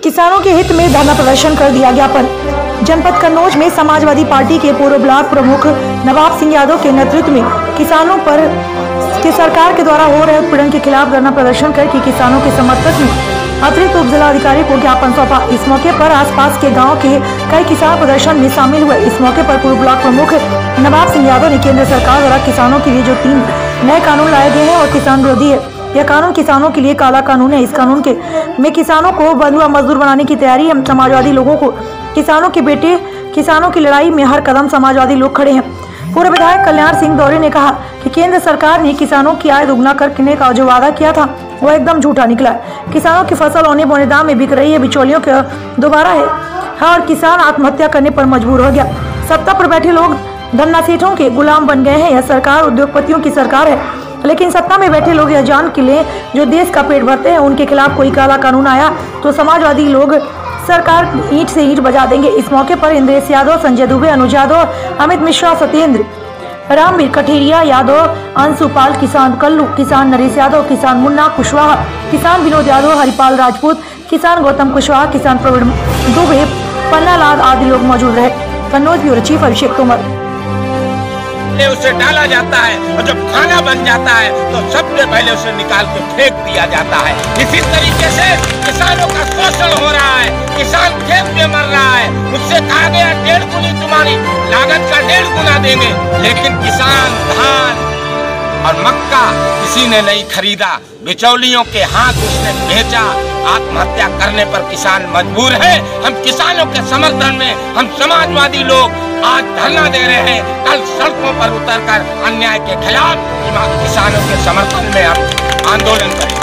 किसानों के हित में धरना प्रदर्शन कर दिया ज्ञापन। जनपद कन्नौज में समाजवादी पार्टी के पूर्व ब्लॉक प्रमुख नवाब सिंह यादव के नेतृत्व में किसानों पर सरकार के द्वारा हो रहे उत्पीड़न के खिलाफ धरना प्रदर्शन करके किसानों के समर्थक में अतिरिक्त उप जिलाधिकारी को ज्ञापन सौंपा। इस मौके पर आसपास के गांव के कई किसान प्रदर्शन में शामिल हुए। इस मौके पर पूर्व ब्लॉक प्रमुख नवाब सिंह यादव ने केंद्र सरकार द्वारा किसानों के लिए जो 3 नए कानून लाए गए हैं और किसान विरोधी है। यह कानून किसानों के लिए काला कानून है। इस कानून के में किसानों को बंधुआ मजदूर बनाने की तैयारी है। समाजवादी लोगों को किसानों के बेटे किसानों की लड़ाई में हर कदम समाजवादी लोग खड़े हैं। पूर्व विधायक कल्याण सिंह दौरे ने कहा कि केंद्र सरकार ने किसानों की आय दोगुना करने का जो वादा किया था वह एकदम झूठा निकला है। किसानों की फसल औने पौने दाम में बिक रही है, बिचौलियों का दोबारा है और किसान आत्महत्या करने पर मजबूर हो गया। सत्ता पर बैठे लोग धन्ना सेठों के गुलाम बन गए हैं। यह सरकार उद्योगपतियों की सरकार है, लेकिन सत्ता में बैठे लोग यह जान के लिए जो देश का पेट भरते हैं उनके खिलाफ कोई काला कानून आया तो समाजवादी लोग सरकार ईंट से ईंट बजा देंगे। इस मौके पर इंद्रेश यादव, संजय दुबे, अनुज यादव, अमित मिश्रा, सत्येंद्र, रामवीर कठेरिया यादव, अंशुपाल, किसान कल्लू, किसान नरेश यादव, किसान मुन्ना कुशवाहा, किसान विनोद यादव, हरिपाल राजपूत, किसान गौतम कुशवाहा, किसान प्रवीण दुबे, पन्ना लाल आदि लोग मौजूद रहे। Kannauj bureau chief Abhishek Tomar. उसे डाला जाता है और जब खाना बन जाता है तो सबसे पहले उसे निकाल के फेंक दिया जाता है। इसी तरीके से किसानों का शोषण हो रहा है। किसान खेत में मर रहा है। उससे कहा गया 1.5 गुनी तुम्हारी लागत का 1.5 गुना देंगे, लेकिन किसान धान और मक्का किसी ने नहीं खरीदा। बिचौलियों के हाथ उसने बेचा। आत्महत्या करने पर किसान मजबूर है। हम किसानों के समर्थन में हम समाजवादी लोग आज धरना दे रहे हैं। कल सड़कों पर उतरकर अन्याय के खिलाफ किसानों के समर्थन में हम आंदोलन करेंगे।